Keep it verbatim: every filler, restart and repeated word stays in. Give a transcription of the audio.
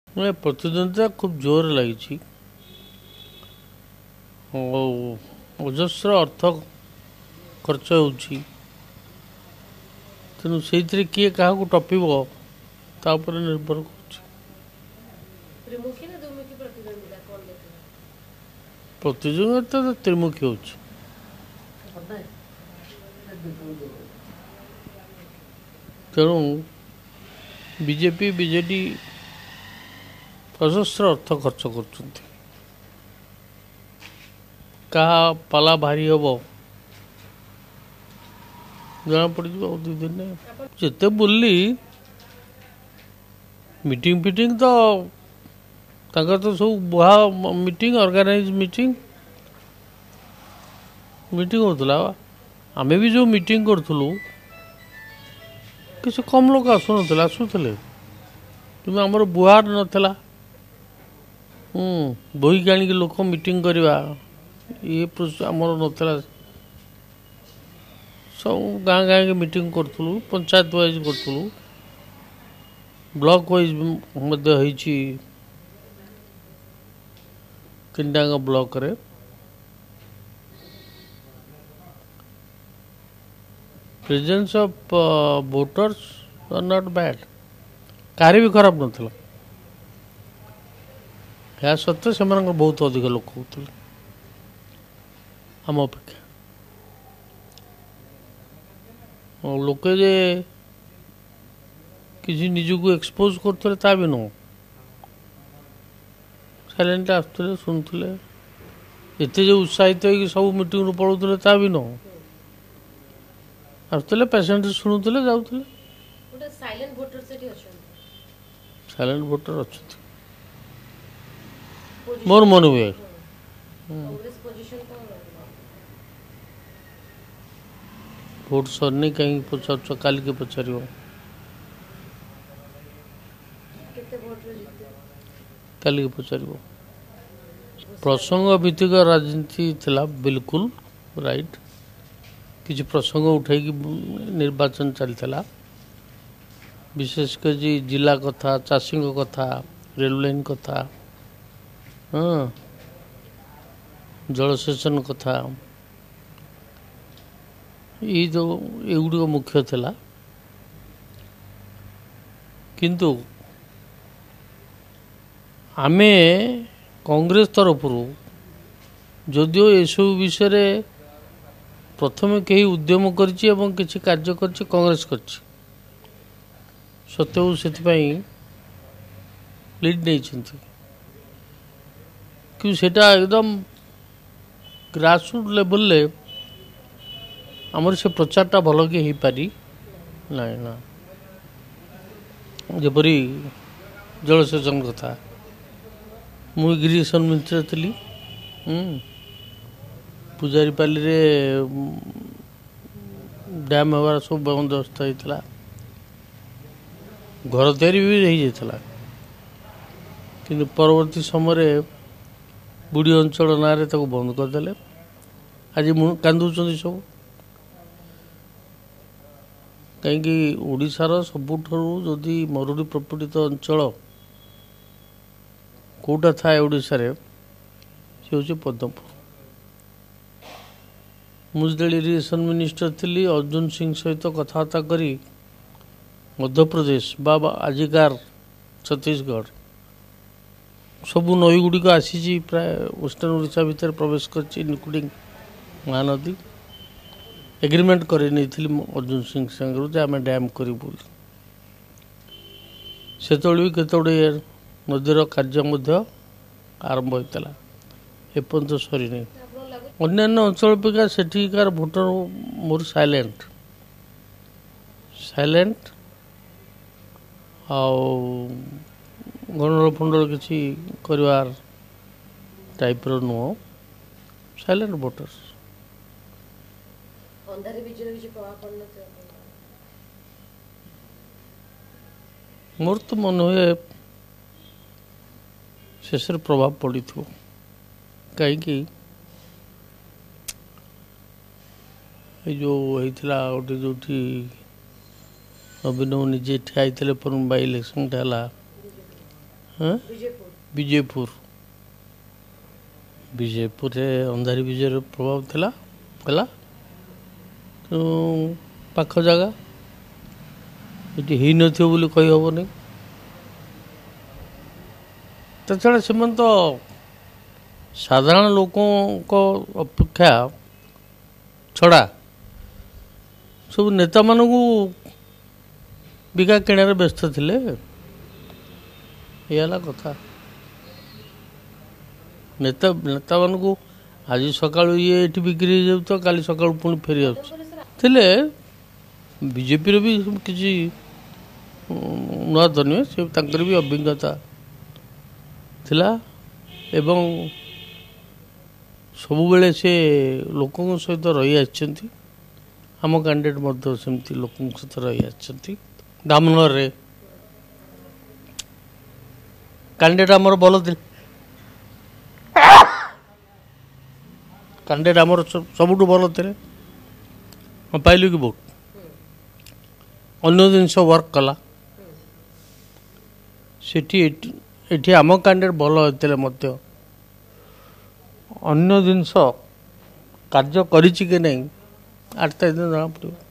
ମାନେ ପ୍ରତିଦ୍ୱନ୍ଦିତା ଖୁବ୍ ଜୋରରେ ଲାଗିଛି। ଅଜସ୍ର ଅର୍ଥ ଖର୍ଚ୍ଚ ହେଉଛି, ତେଣୁ ସେଇଥିରେ କିଏ କାହାକୁ ଟପିବ ତା ଉପରେ ନିର୍ଭର କରୁଛି। ପ୍ରତିଯୋଗିତା ତ ତ୍ରିମୁଖୀ ହେଉଛି। ତେଣୁ ବିଜେପି ବିଜେଡି ଅଜସ୍ର ଅର୍ଥ ଖର୍ଚ୍ଚ କରୁଛନ୍ତି। କାହା ପାଲା ଭାରି ହେବ ଜଣାପଡ଼ିଯିବ ଆଉ ଦୁଇ ଦିନରେ। ଯେତେ ବୁଲି ମିଟିଂ ଫିଟିଂ ତ ତାଙ୍କର ତ ସବୁ ବୁହା ମିଟିଂ, ଅର୍ଗାନାଇଜ ମିଟିଂ ମିଟିଂ ହେଉଥିଲା। ଆମେ ବି ଯେଉଁ ମିଟିଂ କରୁଥିଲୁ କିଛି କମ୍ ଲୋକ ଆସୁନଥିଲେ, ଆସୁଥିଲେ, କିନ୍ତୁ ଆମର ବୁହାର ନଥିଲା। ହୁଁ ବୋହିକି ଆଣିକି ଲୋକ ମିଟିଂ କରିବା ଇଏ ଆମର ନଥିଲା। ସବୁ ଗାଁ ଗାଁକି ମିଟିଂ କରୁଥିଲୁ, ପଞ୍ଚାୟତ ୱାଇଜ୍ କରୁଥିଲୁ, ବ୍ଲକ ୱାଇଜ୍ ମଧ୍ୟ ହେଇଛି ତିନିଟାଙ୍କ ବ୍ଲକରେ। Presence of voters are not bad, କାହାର ବି ଖରାପ ନଥିଲା। ଏହା ସତ୍ତ୍ୱେ ସେମାନଙ୍କର ବହୁତ ଅଧିକ ଲୋକ ହେଉଥିଲେ ଆମ ଅପେକ୍ଷା। ଲୋକେ ଯେ କିଛି ନିଜକୁ ଏକ୍ସପୋଜ କରୁଥିଲେ ତା ବି ନୁହଁ, ସାଇଲେଣ୍ଟ ଆସୁଥିଲେ, ଶୁଣୁଥିଲେ। ଏତେ ଯେ ଉତ୍ସାହିତ ହେଇକି ସବୁ ମିଟିଂରୁ ପଳାଉଥିଲେ ତା ବି ନୁହଁ, ଆସୁଥିଲେ, ପେସେଣ୍ଟ ଶୁଣୁଥିଲେ, ଯାଉଥିଲେ। ସାଇଲେଣ୍ଟ ଭୋଟର ଅଛନ୍ତି ମୋର ମନେ ହୁଏ। ଭୋଟ ସରିନି କାହିଁକି ପଚାରୁଛ? କାଲିକି ପଚାରିବ। କାଲିକି ପଚାରିବ। ପ୍ରସଙ୍ଗ ଭିତ୍ତିକ ରାଜନୀତି ଥିଲା, ବିଲକୁଲ ରାଇଟ୍। କିଛି ପ୍ରସଙ୍ଗ ଉଠାଇକି ନିର୍ବାଚନ ଚାଲିଥିଲା, ବିଶେଷ କରି ଜିଲ୍ଲା କଥା, ଚାଷୀଙ୍କ କଥା, ରେଳ ଲାଇନ୍ କଥା, ହଁ ଜଳସେଚନ କଥା, ଏଇ ଯେଉଁ ଏଗୁଡ଼ିକ ମୁଖ୍ୟ ଥିଲା। କିନ୍ତୁ ଆମେ କଂଗ୍ରେସ ତରଫରୁ ଯଦିଓ ଏସବୁ ବିଷୟରେ ପ୍ରଥମେ କେହି ଉଦ୍ୟମ କରିଛି ଏବଂ କିଛି କାର୍ଯ୍ୟ କରିଛି, କଂଗ୍ରେସ କରିଛି, ସତ୍ତ୍ୱ ସେଥିପାଇଁ ଲିଡ୍ ନେଇଛନ୍ତି। କିନ୍ତୁ ସେଇଟା ଏକଦମ ଗ୍ରାସରୁଟ୍ ଲେଭେଲରେ ଆମର ସେ ପ୍ରଚାରଟା ଭଲ କି ହେଇପାରି ନାହିଁ। ନା ଯେପରି ଜଳସେଚନ କଥା, ମୁଁ ଇରିଗେସନ୍ ମିନିଷ୍ଟର ଥିଲି। ପୂଜାରୀପାଲିରେ ଡ୍ୟାମ୍ ହେବାର ସବୁ ବନ୍ଦୋବସ୍ତ ହେଇଥିଲା, ଘର ତିଆରି ବି ହେଇଯାଇଥିଲା। କିନ୍ତୁ ପରବର୍ତ୍ତୀ ସମୟରେ ବୁଢ଼ୀ ଅଞ୍ଚଳ ନାଁରେ ତାକୁ ବନ୍ଦ କରିଦେଲେ। ଆଜି ମୁଁ କାନ୍ଦୁଛନ୍ତି ସବୁ, କାହିଁକି ଓଡ଼ିଶାର ସବୁଠାରୁ ଯଦି ମରୁଡ଼ି ପ୍ରପୀଡ଼ିତ ଅଞ୍ଚଳ କେଉଁଟା ଥାଏ ଓଡ଼ିଶାରେ, ସେ ହେଉଛି ପଦ୍ମପୁର। ମୁଁ ଯେତେବେଳେ ଇରିଗେସନ୍ ମିନିଷ୍ଟର ଥିଲି, ଅର୍ଜୁନ ସିଂ ସହିତ କଥାବାର୍ତ୍ତା କରି ମଧ୍ୟପ୍ରଦେଶ ବା ଆଜିକାର ଛତିଶଗଡ଼ ସବୁ ନଈଗୁଡ଼ିକ ଆସିଛି, ପ୍ରାୟ ୱେଷ୍ଟର୍ଣ୍ଣ ଓଡ଼ିଶା ଭିତରେ ପ୍ରବେଶ କରିଛି, ଇନକ୍ଲୁଡ଼ିଂ ମହାନଦୀ। ଏଗ୍ରିମେଣ୍ଟ କରି ନେଇଥିଲି ଅର୍ଜୁନ ସିଂ ସାଙ୍ଗରୁ ଯେ ଆମେ ଡ୍ୟାମ୍ କରିବୁ ବୋଲି। ସେତେବେଳେ ବି କେତେ ଗୁଡ଼ିଏ ନଦୀର କାର୍ଯ୍ୟ ମଧ୍ୟ ଆରମ୍ଭ ହୋଇଥିଲା, ଏପର୍ଯ୍ୟନ୍ତ ସରିନି। ଅନ୍ୟାନ୍ୟ ଅଞ୍ଚଳ ଅପେକ୍ଷା ସେଠିକାର ଭୋଟର ମୋର ସାଇଲେଣ୍ଟ ସାଇଲେଣ୍ଟ ଆଉ ଗଣ୍ଡଗୋଳ ଫଣ୍ଡଗୋଳ କିଛି କରିବାର ଟାଇପ୍ର ନୁହଁ, ସାଇଲେଣ୍ଟ ଭୋଟର୍ସ। ମୋର ତ ମନେ ହୁଏ ଶେଷରେ ପ୍ରଭାବ ପଡ଼ିଥିବ। କାହିଁକି ଏ ଯେଉଁ ହେଇଥିଲା ଗୋଟେ ଯେଉଁଠି ନବୀନ ନିଜେ ଠିଆ ହେଇଥିଲେ ପୁଣି ବାଇ ଇଲେକ୍ସନଟା ହେଲା, हाँ विजयपुर विजयपुर अंधारी विजय प्रभाव थिला गला पाख जगह ये ही नथियो बोली कही हबनी ता छड़ा से तो साधारण लोकों को अपेक्षा छड़ा सब नेता मानू बिका किणार व्यस्त थिले ये कथा नेता नेता मानू आज सका ये बिक्री हो काली सका पुणी फेरी आते बीजेपी भी किसी नुआ तो नुहे से भी अभिज्ञता थिला एवं सबुबले से लोकों सहित रही आछंती आम कैंडिडेट मध्य सेमती लोकों सहित रही आछंती धामनगर रे कैंडिडेट आमर भल थे कैंडिडेट आमर सबुठ भल थे पाइलु कि वोट अन्य जिनस वर्क कला सेठी एठी आम कैंडिडेट भल होते मध्य अन्य जिनस कार्य करिछि कि नहीं आठ दिन जना पड़ो।